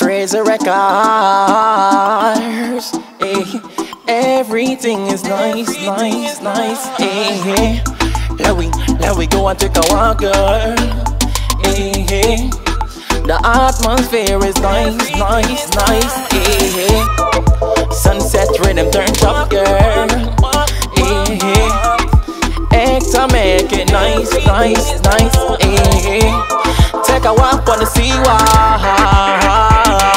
Razor Records. Hey, everything is nice, nice, nice. Hey, let we go and take a walk, girl. Hey, the atmosphere is nice, nice, nice. Hey, sunset rhythm turn up, girl. Hey, extra make it nice, nice, nice. Hey, take a walk on the seawall.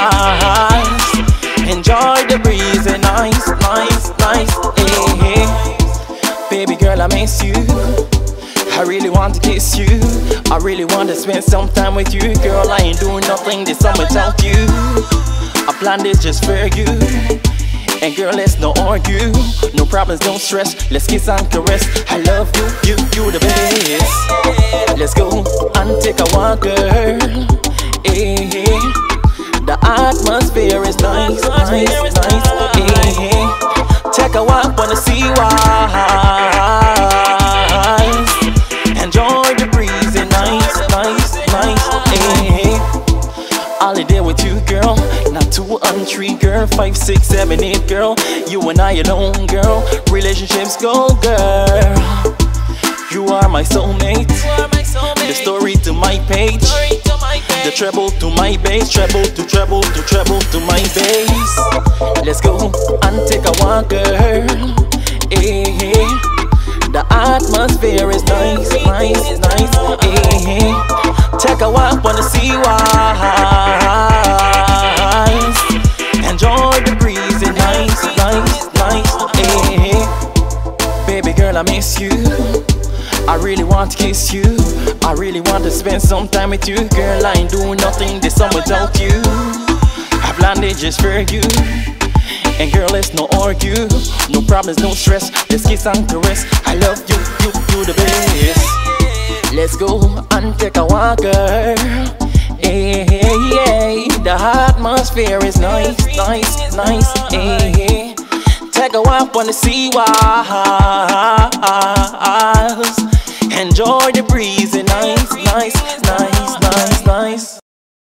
Enjoy the breeze and nice, nice, nice. Hey, baby girl, I miss you. I really want to kiss you. I really want to spend some time with you, girl. I ain't doing nothing this summer without you. I planned this just for you. And girl, let's not argue. No problems, no stress. Let's kiss and caress. I love you, you the best. Let's go and take a walk, girl. Hey, the atmosphere is nice, nice, nice. Hey, take a walk on the seawall. Enjoy the breeze and nice, nice, nice. Hey, holiday with you, girl. Not 2 and 3, girl. 5, 6, 7, 8, girl. You and I alone, girl. Relationships go, girl. You are my soulmate. The story to my page. The treble to my bass. Treble to treble to treble to my bass. Let's go and take a walk, girl. Hey, the atmosphere is nice, nice, nice. Hey, take a walk on the seawall. Enjoy the breeze and nice, nice, nice. Hey, baby girl, I miss you. I really want to kiss you. I really want to spend some time with you, girl. I ain't doing nothing this summer without you. I planned it just for you. And girl, let's not argue. No problems, no stress. Let's kiss and caress. I love you, you the best. Let's go and take a walk, girl. Hey, the atmosphere is nice, nice, nice. Hey, take a walk on the seawall. Enjoy the breeze and nice, nice.